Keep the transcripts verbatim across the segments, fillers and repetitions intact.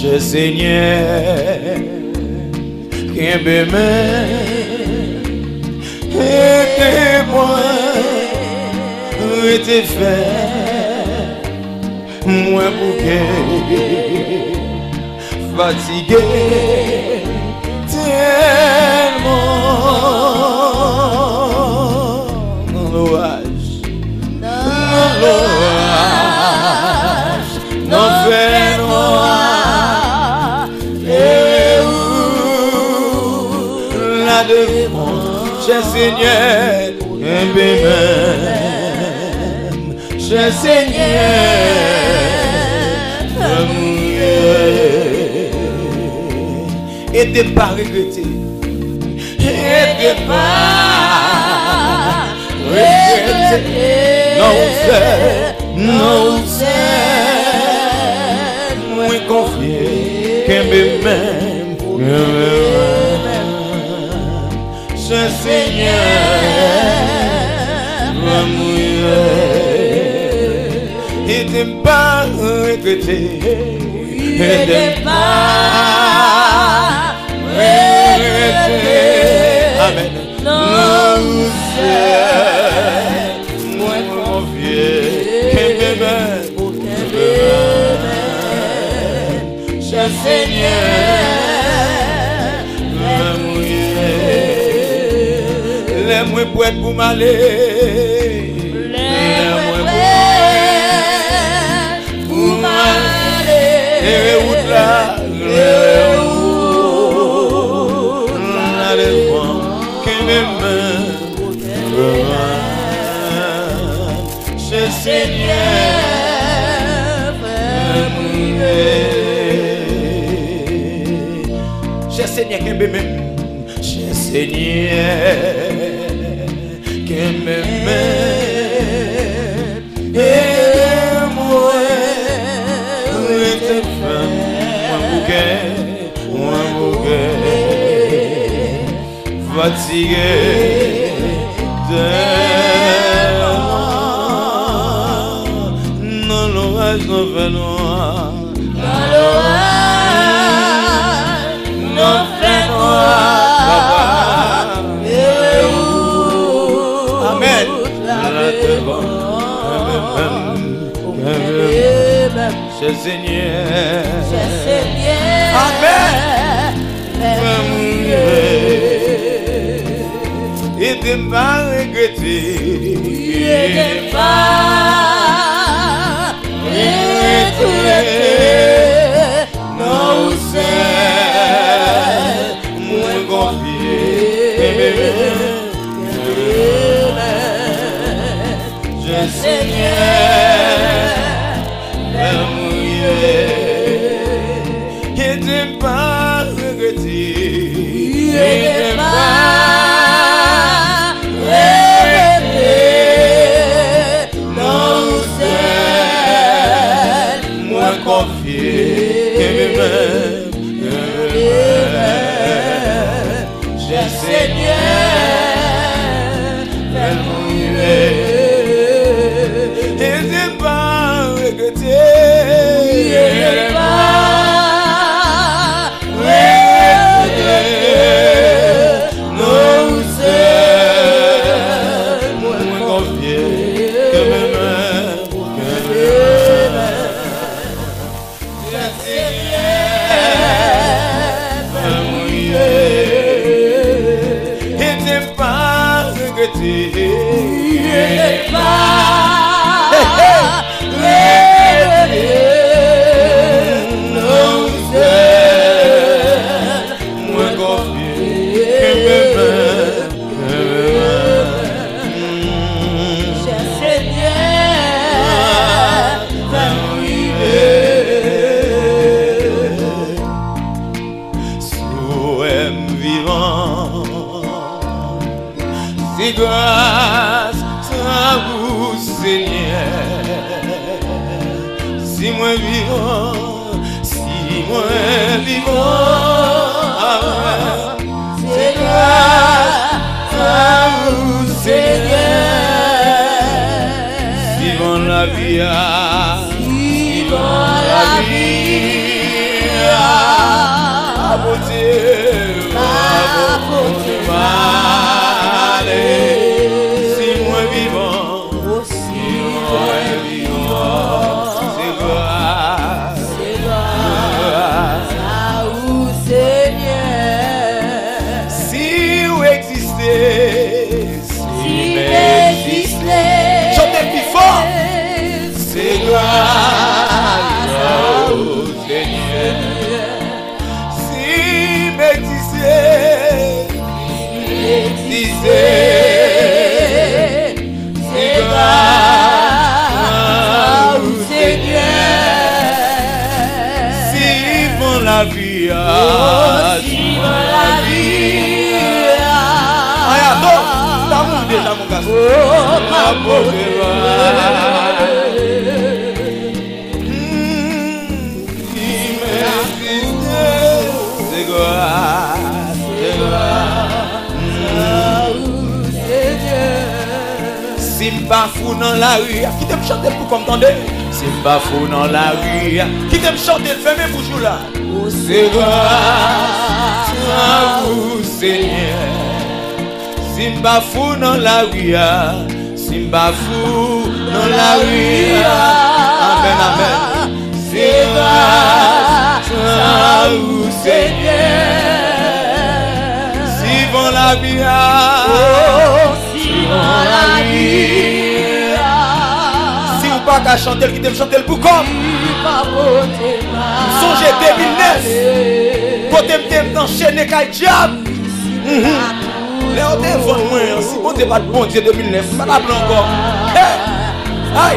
cher Seigneur, qu'un bémé, aidez-moi, et fait, moi bouquet, fatigué, tellement, dans l'orage, dans l'orage, dans fait noir, et où, là devant, cher Seigneur, un bémé, cher Seigneur, et de pas regretter, et de pas regretter, non c'est, non c'est, moins confié qu'un même, cher Seigneur, et de pas regretter, et de pas regretter, amen, non c'est moins confié qu'un même, cher Seigneur, les moins prêts pour m'aller, les moins prêts pour m'aller, les routes là, les routes là, les vents que mes mains, cher Seigneur, cher Seigneur, que mes mains, cher Seigneur. Que me mène et moi et te fais un bouquet, un bouquet fatigué tellement dans l'orage non fait noir, dans l'orage non fait noir. Cher Seigneur, cher Seigneur, amen, et de pas regretter, et de pas regretter, non c'est moins confié, cher Seigneur, et de pas regretter, et de pas regretter, non c'est moins confié que mes-mêmes, cher Seigneur, et de pas regretter. Grâce à vous, Seigneur, si moi vivant, si moi vivant, c'est grâce à vous, Seigneur, si bon la vie, si bon la vie, ma côté mal. Si moi vivant, Aussi moi vivant, c'est grâce, c'est grâce à vous, Seigneur. si vous existez, Si m'existait, chantez plus fort, c'est grâce à vous, Seigneur. Si m'existait, existait, c'est grâce à vous, Seigneur. si vont la vie, Oh, si si vont dans la vie, Aïe, attends, t'as mon déjà mon garçon. oh, ma beauté, C'est grâce, c'est grâce. Si m'pas fou dans la rue, qui t'aime chanter pour comme t'entendez? Si m'pas fou dans la rue, qui t'aime chanter, fermez bouchou là. C'est grâce à vous, Seigneur. Si m'pas fou dans la rue, si m'pas fou dans la rue, amen, amen. C'est grâce à vous, Seigneur. Si vont la vie, si dans la vie, si ou pas qu'à chanter, qui t'aime chanter le pour comme. ma beauté, Songez deux mille neuf, côté m'aime d'enchaîner qu'à diable. Les autres vont moins, si bon t'es pas de bon Dieu deux mille neuf, pas la blanc encore. Aïe,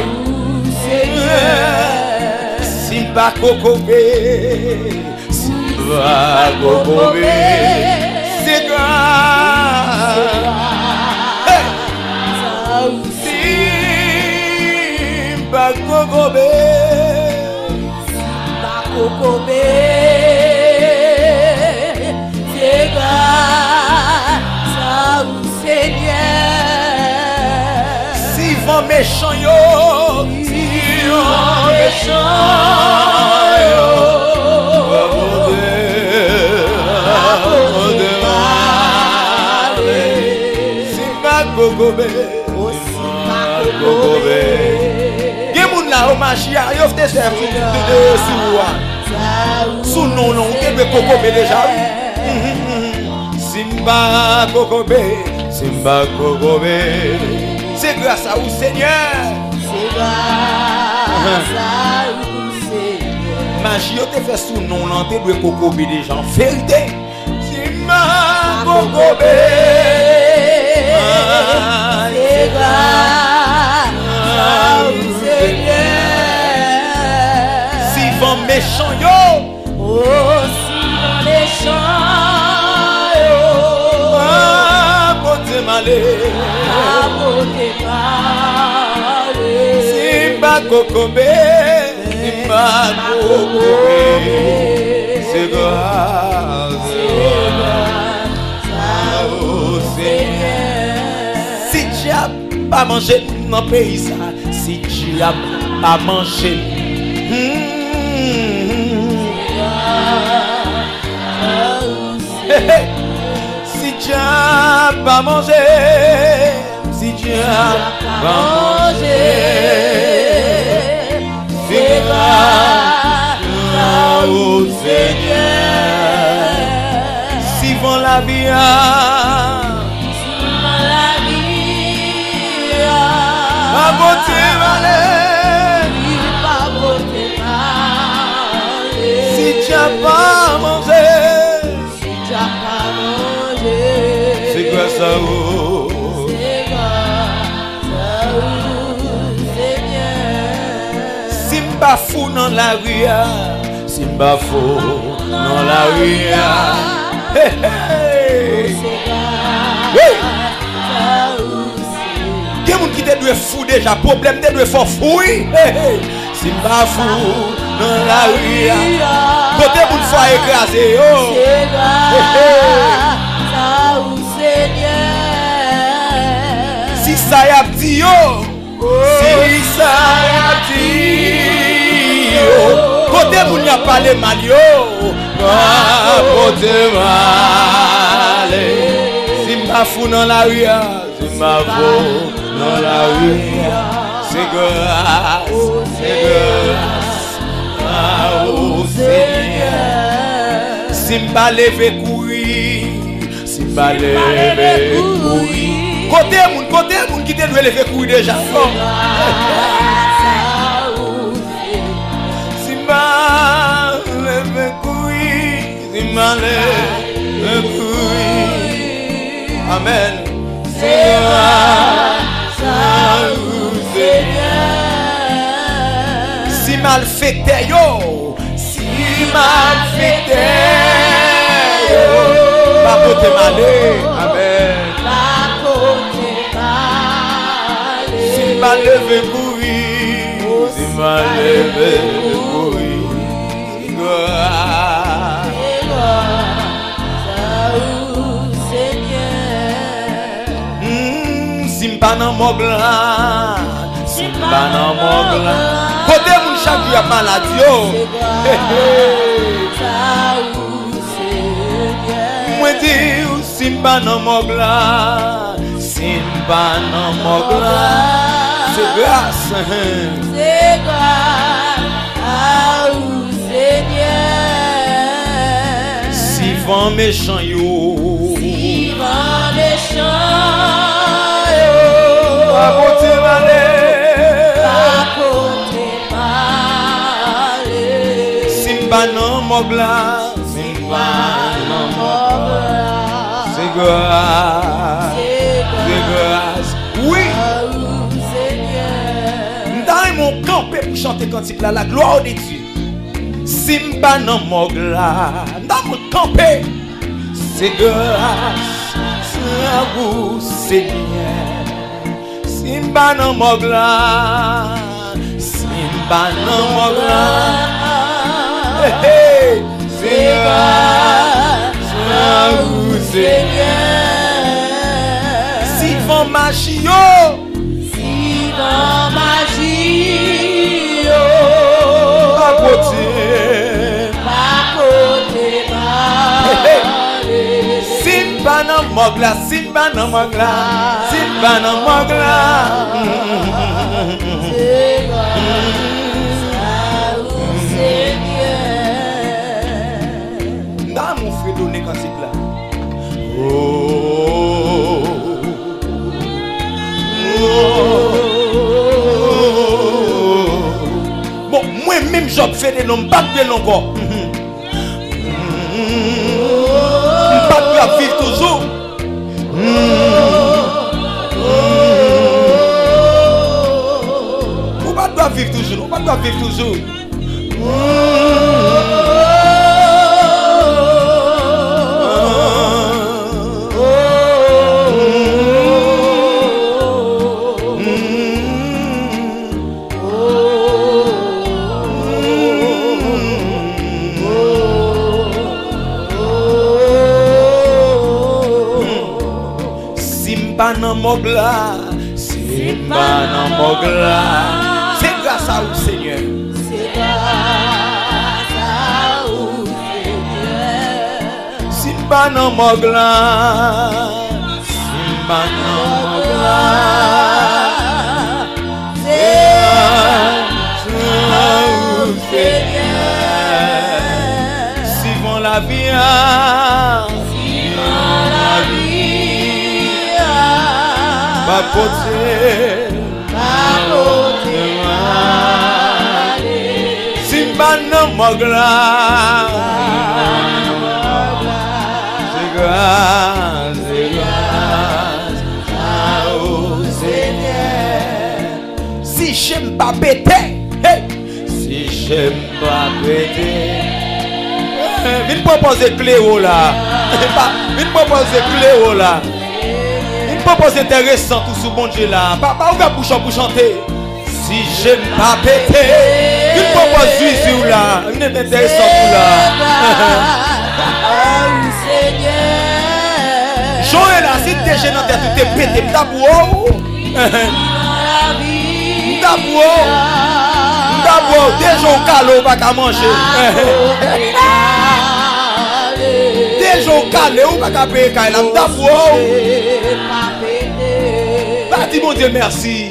si m'pas cocobé, si m'pas cocobé, c'est grave. Si m'pas cocobé, Kokobé, c'est grâce à vous, Seigneur. si vont méchant yo, si vont méchant yo, si m'pas cocobé, si m'pas cocobé. Gen moun la au magia, yo fte se fou de sou. Sous non non, on peut cocobé déjà. Simba cocobé, Simba cocobé. C'est grâce à vous, Seigneur. C'est grâce à vous, Seigneur. Magie, on te fait sous non, on te doit cocobé déjà. Vérité. Simba cocobé. C'est grâce à vous, Seigneur. Si vent méchant yo. Oh, si dans les champs, Ah, côté malé. à côté malé. Simba cocobé. Simba cocobé. C'est grâce. Oh Seigneur. Si tu n'as pas mangé dans le pays, ça, si tu n'as pas mangé. Hmm. Si tu n'as pas mangé, si tu n'as pas mangé, c'est grâce au Seigneur. Si vont la vie, La vie, à beauté malais. pas beauté malé. Si tu n'as pas mangé, Si tu n'as pas mangé, c'est grâce à vous. c'est grâce à vous, Seigneur. Simba fou dans la rue, Simba fou dans la rue. Hey, hey. C'est grâce Oui. à vous, Seigneur. Quel monde qui te doit fou déjà, problème te doit fort fou. Hey, hey. Simba fou dans la rue. Côté bout de foi écrasé. Oh. C'est grâce à vous, Seigneur. Si ça y a dit yo, si ça y a dit yo, côté bout n'y a pas les mal yo, pas côté mal. Si m'a fou dans la rue, si m'a fou dans la rue, c'est grâce, c'est grâce. Ah, oh Seigneur. Si m'a levé courir, si m'a levé courir. Côté moun, côté moun qui te doit lever courir déjà. Si m'a levé courir, si m'a levé courir. Amen. C'est grâce à vous, Seigneur. Si mal fait yo, si mal fait yo, pas côté malé. Amen. Pas côté malé. Si mal levé courir, si mal levé courir. Simba nan moglan, Simba nan moglan. Côté moun chaque jour a maladie yo. Moi dis Simba nan moglan, Simba nan moglan. C'est grâce, c'est grâce à vous Seigneur. Si vent méchant yo, si vent méchant. Pas côté malé, pas côté malé. Simba nan mogla, Simba nan mogla. C'est grâce, c'est grâce. Oui. Dans mon campé pour chanter cantique là, la gloire de Dieu. Simba nan mogla, dans mon campé. C'est grâce à vous Seigneur. Simba nan mogla, Simba nan mogla. Hey, hey. C'est grâce à vous Seigneur. Si vent magie yo, si vent magie yo, pas côté, pas côté malé. Simba nan mogla, Simba nan mogla, Simba nan mogla. C'est grâce à vous Seigneur. Dans mon frère donné cantique là. Oh, oh, oh. Bon, moi-même j'en fais des noms, pas de noms encore. Pas de vivre toujours. On va pas vivre toujours, on va pas vivre toujours. Simba nan mogla, Simba nan mogla. C'est grâce à vous Seigneur. C'est grâce à vous Seigneur. Simba nan mogla, Simba nan mogla. C'est grâce à vous Seigneur. Si vont la vie, si vont la vie, pas côté, pas côté malé. Simba nan mogla. C'est grâce, c'est grâce à vous Seigneur. Si j'aime pas péter, hey. Si j'aime pas péter, viens proposer Cléo là. Viens proposer Cléo là. Viens proposer intéressant tout ce bon Dieu là. Papa, ou va pour chanter. Si j'aime pas péter, viens proposer ici ou là. Viens intéressant tout là. Joël là, si t'es gênant, tu t'es pété, m'dabou. M'dabou. M'dabou. Déjà au calot, pas qu'à manger. des jours calés ou pas payer quand la m'dafou. Bah dis mon Dieu merci.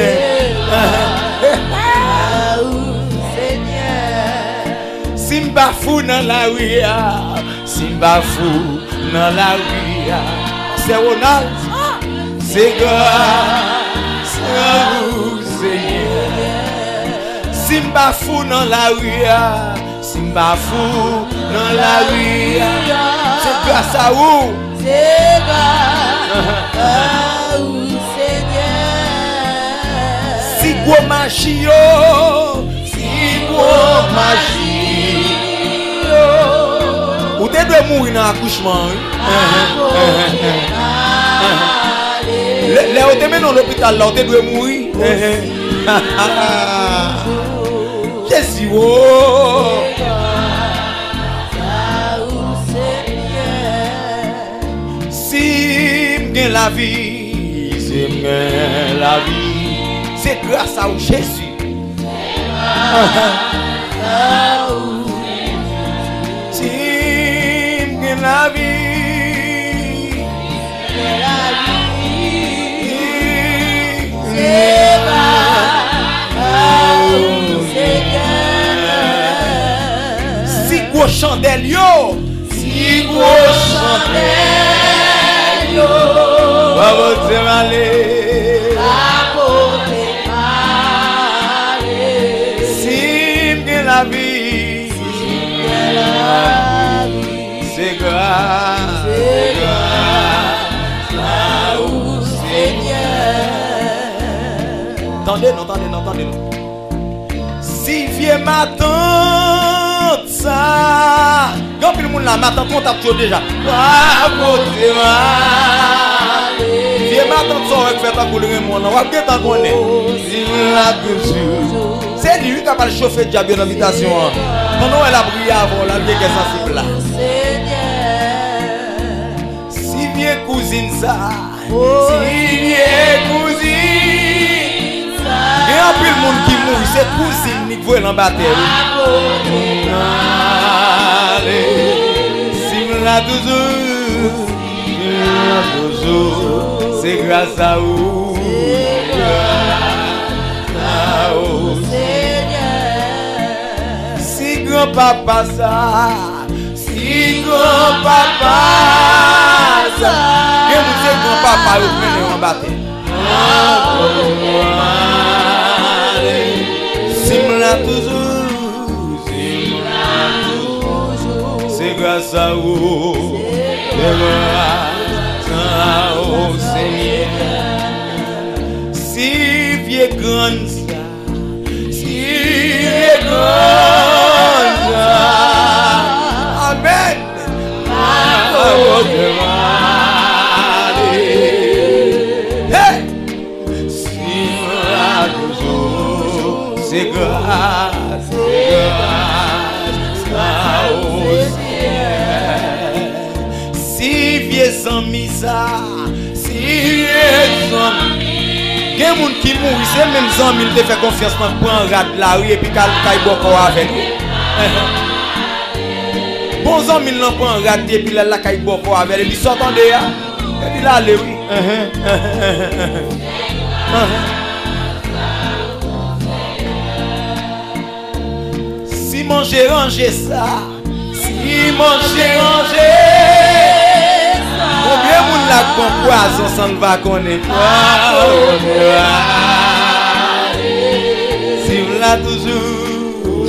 Simba fou dans la rue, Simba fou dans la rue. C'est Ronald, c'est grâce à vous, Seigneur. Simba fou dans la rue, Simba fou dans la rue. C'est grâce à vous, c'est grâce à vous, Seigneur. Si gros machio, si gros machio. Ou t'es de mourir dans l'accouchement. Là où t'es dans l'hôpital, là où t'es de mourir. Jésus, oh. Si m'gain la vie, si m'gain la vie, c'est grâce à Jésus. La vie, la vie, c'est pas Seigneur. Si gros chandelle yo, si gros chandelle yo, va votre malé, va votre malé. Si m'gain la vie, si m'gain la vie, c'est grâce, c'est grâce à vous, Seigneur. Attendez, non, attendez, non, attendez, non. Si vieux ma tante, ça, quand le monde là, ma tante, on tape déjà. Ah, côté mal. Vieux ma tante, ça, on va faire ta couleur, on va bien t'en connaître. C'est lui qui a pas le chauffeur de diable dans l'habitation. Pendant elle a brillé avant, la vie est sensible là. Si vieux cousine ça, si vieux cousine ça, il y a un peu de monde qui mourit, c'est cousine qui voit l'embatteur. Si me l'a toujours, toujours, c'est grâce à vous. Si grand-papa ça, si grand-papa ça, et vous savez grand-papa vous venez en bataille. Si me l'a toujours, si me l'a toujours, c'est grâce à vous, c'est grâce à vous, Seigneur. Si vieux grand ça, si vieux grand ça, amen. Hey, si la toujours, c'est grâce, c'est grâce au ciel. Si vieux amis ça, si vieux amis. Il y a des gens qui mourent, c'est même gens qui te fait confiance pour prendre rat la rue et puis qu'ils aillent boire avec eux. Bon gens qui n'ont pas rat et puis là qu'ils boire avec eux, et puis sortent en dehors. Et puis là, allez, oui. Si manger ranger ça, si manger ranger. Combien de monde la bon poison sans ne va connaître? Si vous l'avez toujours,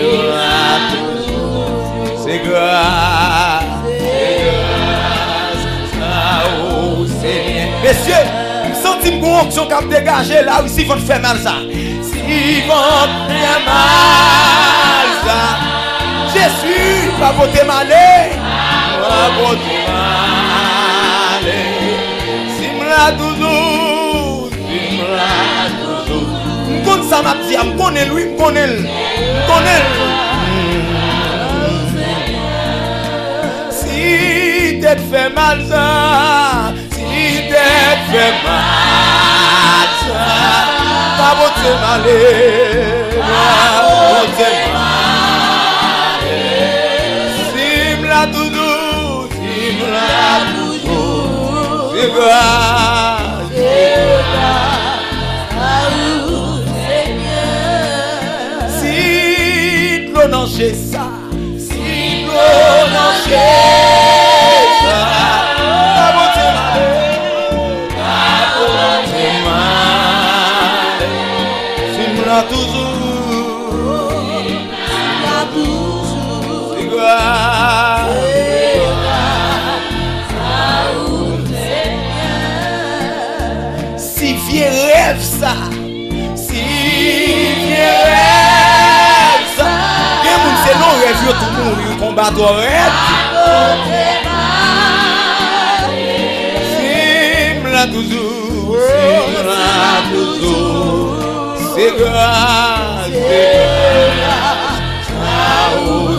c'est grâce, c'est grâce au Seigneur. Messieurs, nous sentons une onction qui a dégagé là où ils vont faire mal ça. S'ils vont faire mal ça, Jésus va voter malé, va voter malé. Si me l'a toujours, si me l'a toujours. Je connais ça, ma petite, je connais lui, je connais lui, je connais lui. Si t'es fait mal ça, si t'es fait mal ça, va voter malé, va voter malé. Si me l'a toujours, si c'est grâce, c'est grâce à vous, Seigneur. Si l'on en chez ça, si l'on en chez ça, la bonté la bonté si m'la toujours, La toujours, c'est grâce. c'est grâce à vous, Seigneur. Si vieux rêve ça, si vieux rêve ça, bien moun c'est non rêve yo tout moun yo combat au rêve. Si m'la toujours, si m'la toujours, c'est grâce, c'est grâce à vous,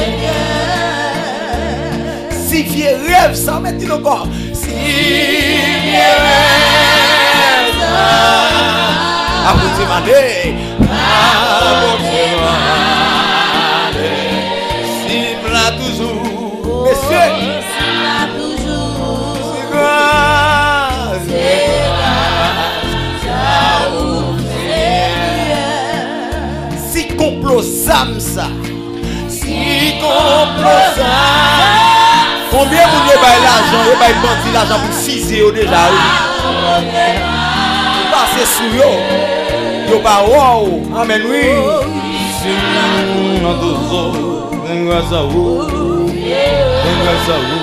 Seigneur. Si vieux rêve ça, mettez-le encore. Si vieux rêve ça, apportez ma dé, apportez ma dé. Si m'la toujours, messieurs, La toujours, c'est grâce, c'est grâce à vous, Seigneur. si complot zam ça, si complot zam, combien vous avez l'argent, vous avez bandi l'argent pour fiser déjà, oui. Vous passez sous yo, yo pas wow, amen oui. Si m'la toujours, c'est grâce à vous, c'est grâce à vous.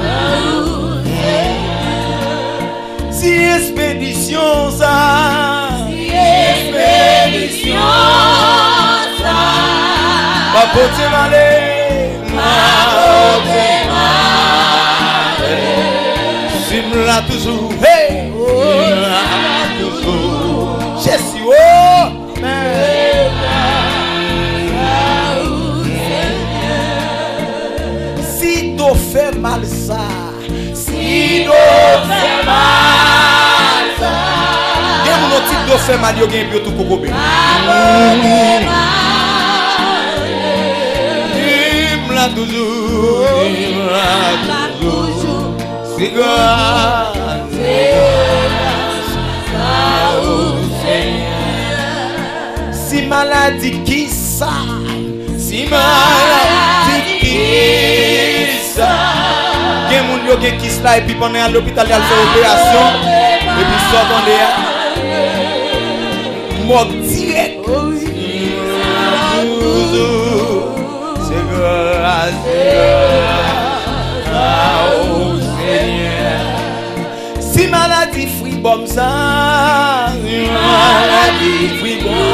Si expédition ça, Expédition, ça, ma beauté m'allait, ma beauté m'allait. Si m'la toujours, hey, m'la toujours. Jésus, oh, amen. Si t'o fait mal ça, si t'o fait mal ça, y'a mon autre type d'o fait mal, y'a un peu tout coco. M'la toujours, m'la toujours, c'est grâce, c'est grâce à vous, Seigneur. Si maladie qui ça, si maladie qui ça, y'a mon yo qui ça et puis pendant à l'hôpital il y a fait opération et puis sort en l'air, mort direct. C'est grâce, c'est grâce à vous, Seigneur. Si maladie fribom ça, si maladie fribom,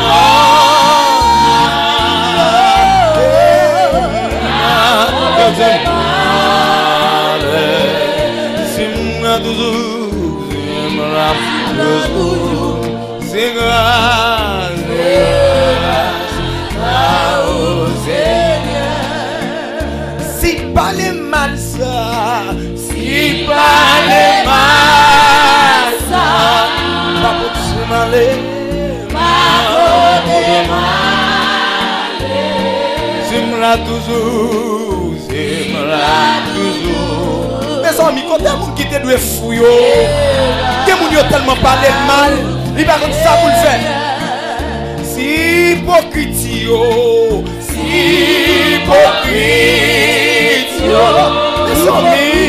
si m'la toujours, si m'la toujours, c'est grâce, c'est grâce à vous, Seigneur. Si pas les mal ça, si pas les mal ça, pas pour se m'aller, pas pour se m'aller. Si m'la toujours, si m'la toujours. Mes amis, quand il y a des gens qui te doivent fouiller, des gens qui ont tellement parlé de mal, ils ne savent ça pour le faire. Si hypocrite, si hypocrite, mes amis,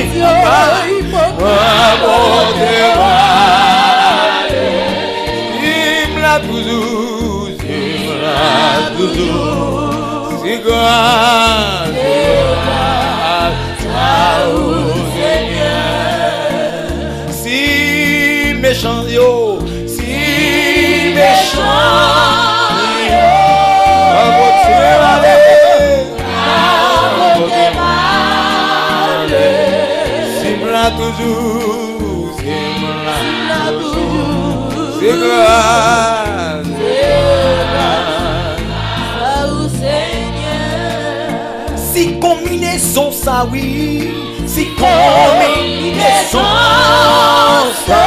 il me l'a toujours, il me l'a toujours, c'est grâce, c'est grâce à vous, Seigneur. Si méchant yo, si méchant yo, à votre si m'la toujours, si m'la toujours, c'est grâce, c'est grâce, Seigneur. Si combinaison ça oui, si combinaison ça.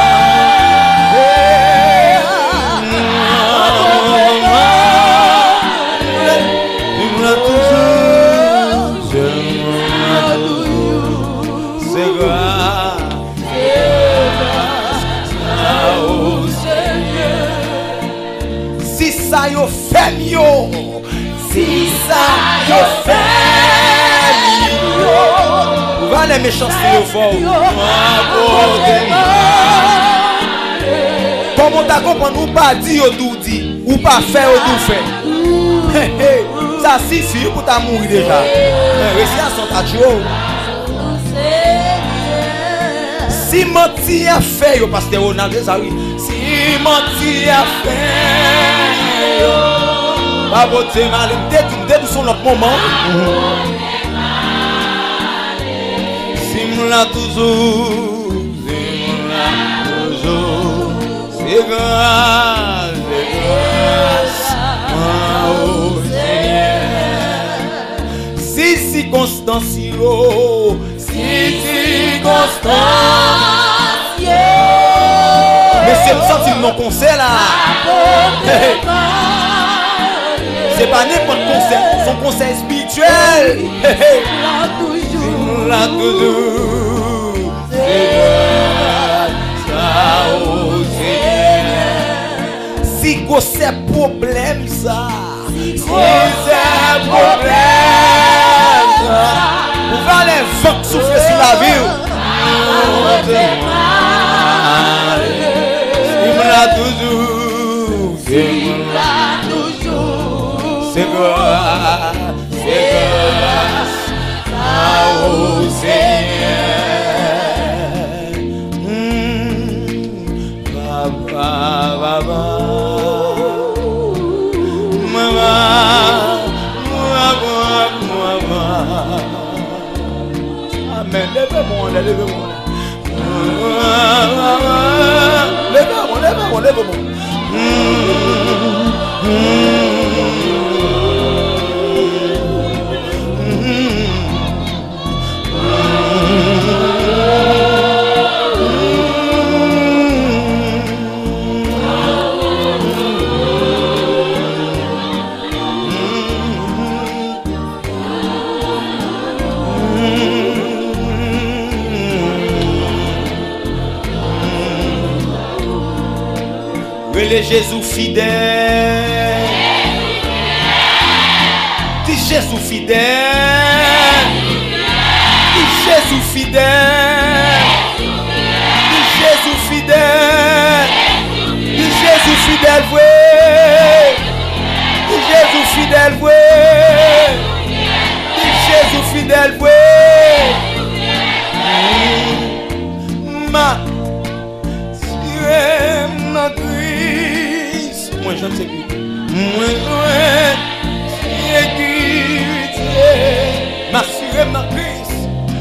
les méchancetés au fort. Comment t'as compris ou pas dire ou tout dit, ou pas faire ou tout fait. Ça suffit pour ta mourir déjà. Récit à son tachou. Si menti a fait, yo pasteur Ronald, ça oui. Si menti a fait, pas voter mal, dès son autre moment. Si m'la toujours, si m'la toujours, c'est grâce, c'est grâce, oh Seigneur. Si circonstance, si circonstance. Mais c'est le sentiment de mon concert là. C'est pas n'importe concert, son concert spirituel. Là toujours, c'est ça au Seigneur. Si c'est problème ça, si c'est problème ça, vous allez les vents souffler sur la ville. Là toujours, c'est toujours, c'est grâce, c'est grâce, ah oh Seigneur. Papa, papa, maman, maman, maman. Amen. Lève-moi, lève-moi. Lève-moi, lève-moi, lève-moi. Les Jésus fidèle, dis Jésus fidèle, dis Jésus fidèle, dis Jésus fidèle, dis Jésus fidèle, oui, dis Jésus fidèle, oui, dis Jésus fidèle, oui, ma moi je ne sais plus. Moi je m'assurer ma crise.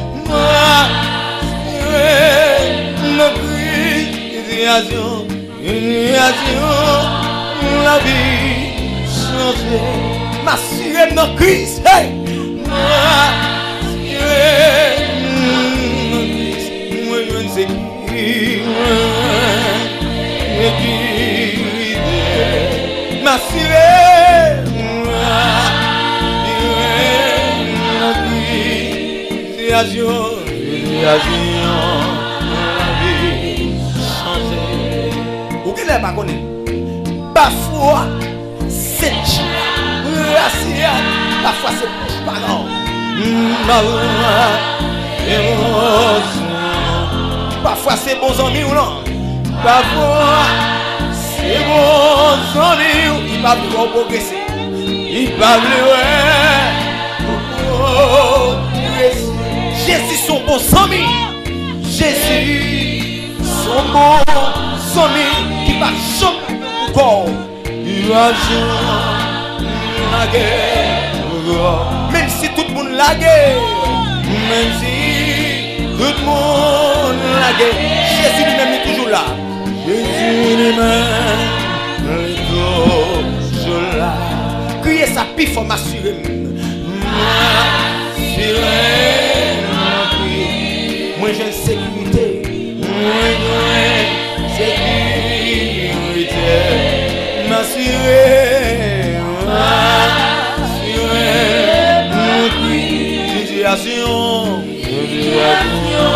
M'assurer ma crise. Création, création, la vie changée. M'assurer ma crise. Hey! M'assurer ma crise. Moi je ne sais plus. M'assurer, création, création, la vie changée. Vous qui l'avez pas connu? Parfois, c'est Chia, parfois c'est bouche parlant. Parfois c'est bons amis ou non? Parfois c'est bons amis, il va plus progresser. Il va plus progresser. Jésus son bon ami. Jésus son bon ami qui va choper le corps. Il va choper la guerre. Même si tout le monde la guerre. Même si tout le monde la guerre. Jésus lui-même est toujours là. Jésus lui-même est toujours là. Criez sa pif, faut m'assurer. M'assurer. Moi j'ai une sécurité. Moi j'ai une sécurité. M'assurer. M'assurer. Situation. Situation.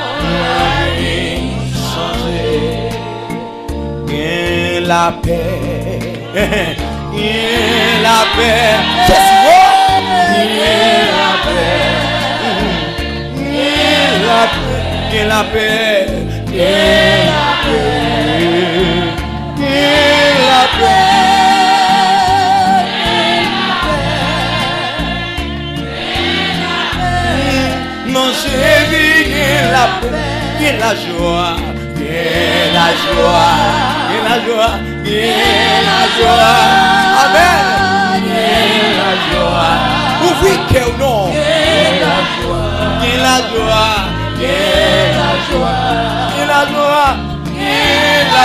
La paix, la paix, Jésus, la paix, la paix, Gain la paix, gain la paix. Non, Jésus, gain la paix, gain la joie, gain la joie, gain la joie, gain la joie. Amen. Gain la joie. Ouvrez cœur non. gain la joie, Gain la joie, gain la joie, gain la joie, gain la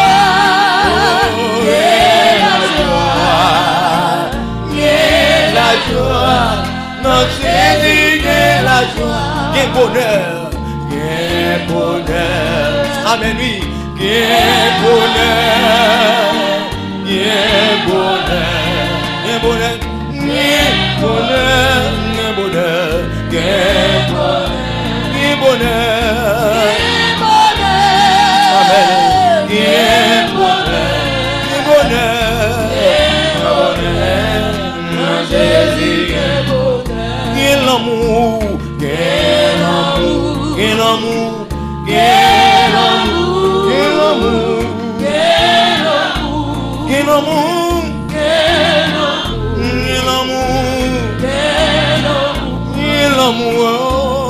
joie, gain la joie, gain la joie. Notre Jésus, gain la joie, gain bonheur, gain bonheur. Amen, oui, gain bonheur, gain bonheur, gain bonheur, gain bonheur, gain bonheur, gain bonheur, gain bonheur. Amen. Gain bonheur, gain bonheur, gain bonheur. Jésus, gain l'amour, gain l'amour, gain l'amour, gain l'amour, gain l'amour, gain l'amour, gain l'amour, gain l'amour,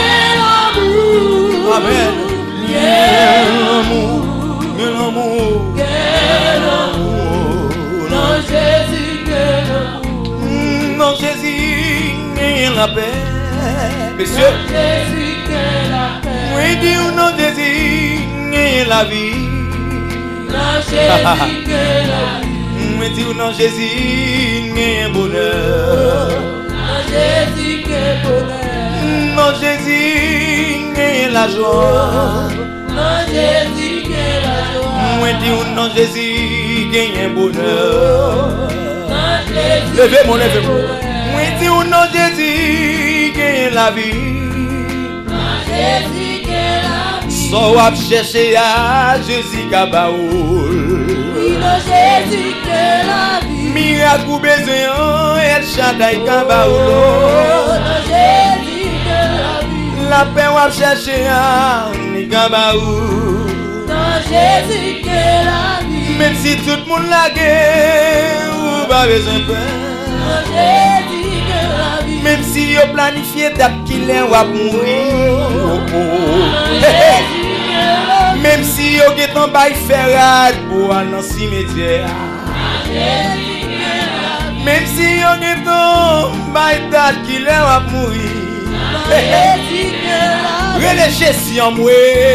amen. Gain l'amour, gain l'amour, gain l'amour, non Jésus, gain l'amour, non Jésus, gain la paix, messieurs. Jésus, gain la paix, Oui, dis non Jésus, gain la vie. non Jésus, gain la vie, Oui, dis non Jésus, gain bonheur. non Jésus, gain bonheur, Non Jésus, gain la joie. non Jésus, gain la joie, Oui, dis non Jésus, gain bonheur. non Jésus, Levez mon levez mon. Oui, dis non Jésus, gain la vie. non Jésus, gain la vie, So wap chercher à Jésus Kabaoul. non Jésus, gain la vie, Miracle ou besoin, El Shaddai Kabaoul. non Jésus, gain la vie, La paix wap chercher à Kabaoul. non Jésus, gain la vie, Même si tout le monde la guerre, ou pas besoin de paix. non Jésus, gain la vie, Même si yo planifié date qu'il est wap mourir. non Jésus, gain la vie, Même si yo get en bail ferrade pour aller dans le cimetière. Jésus, gain la vie, Même si yo get en bail date qu'il est wap mourir. non Jésus, gain la vie, Relâchez si en moi.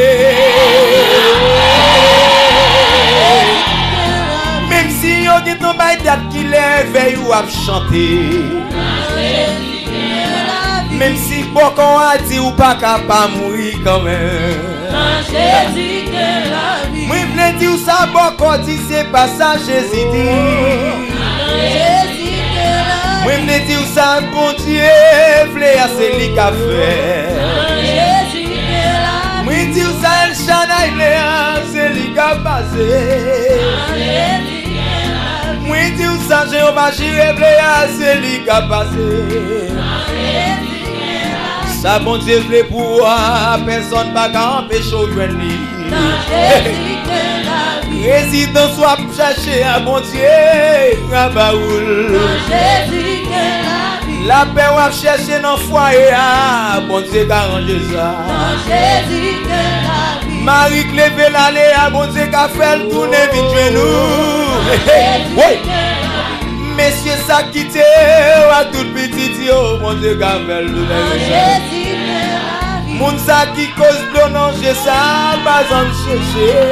Même si yo get en bail date qu'il est veille ou ap chanter. Même si beaucoup a dit ou pas capable mourir quand même. non Jésus, gain la vie, Moi v'le dire ça beaucoup dit c'est pas ça Jésus dit. non Jésus, gain la vie, Moi v'le dire ça bon Dieu v'le a c'est lui qu'a fait. non Jésus, gain la vie, Moi dire ça El Shaddai v'le a c'est lui qu'a passé. non Jésus, gain la vie, Moi dire ça Jéhovah Jireh v'le a c'est lui qu'a passé. non Jésus, Ça bon Dieu v'le pour personne pas qu'à empêcher au joindre lui. non Jésus, gain la vie, Résident soit chercher à bon Dieu, Rabaoul. non Jésus, gain la vie, La paix ou chercher dans le foyer, bon Dieu arrange ça. non Jésus, gain la vie, Marie cleve l'aller, bon Dieu qu'a fait le tourner vite chez nous. Oui. Messieurs ça quitté, à tout petit yo, bon Dieu qu'a fait le non tourner. Jésus, gain la vie, Moun sa qui cause blonange ça, pas en chercher.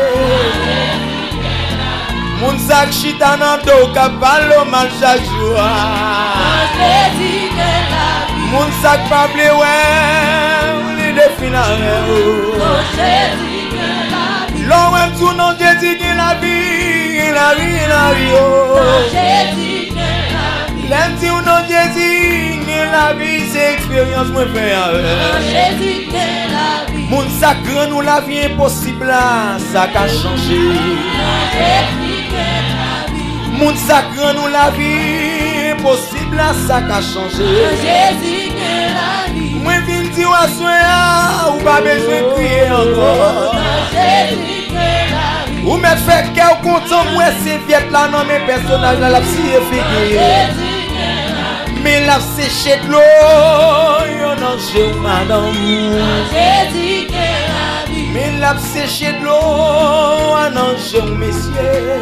Moun sa qui chita nan do, ka palo mal chaque jour. non Jésus, gain la vie, Moun sa qui pa ble ouais, li defina rien. non Jésus, gain la vie, L'on même tout non Jésus qui la vie, la vie, la vie. non Oh. Jésus, gain la vie, L'aime si ou non Jésus, la vie c'est expérience moi fait non avec. Jésus, gain la vie, Moun sa grand nous la vie impossible là, ça qu'a changé. non Jésus, gain la vie, Moun sa grand nous la vie impossible là, ça qu'a changé. non Jésus, gain la vie, Moi vinn dire à besoin, ou pas besoin de crier encore. Ou me fait qu'elle content, moi c'est viette là, non mes personnages là, la psy figure. Mais la séché de l'eau, yon ange ou madame. Mais la séché de l'eau, un ange ou messieurs.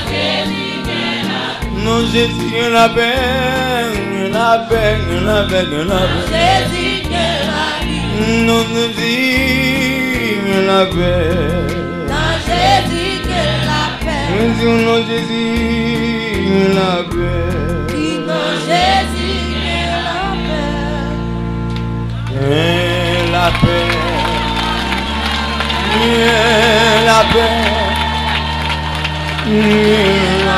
Non Jésus, yon la peine, yon la peine, yon la peine, yon la peine. Non Jésus, yon la peine. Non Jésus, la paix. Non Jésus, la paix. La paix. La paix. La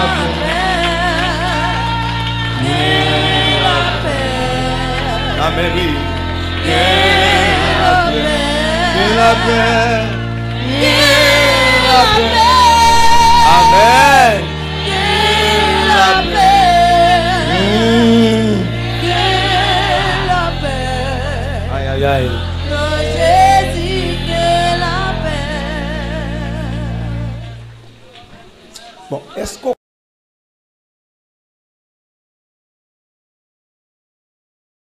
paix. Amen. La paix. La paix. Amen. La paix. La paix. Aïe aïe aïe. Non Jésus que la paix. Bon, est-ce qu'on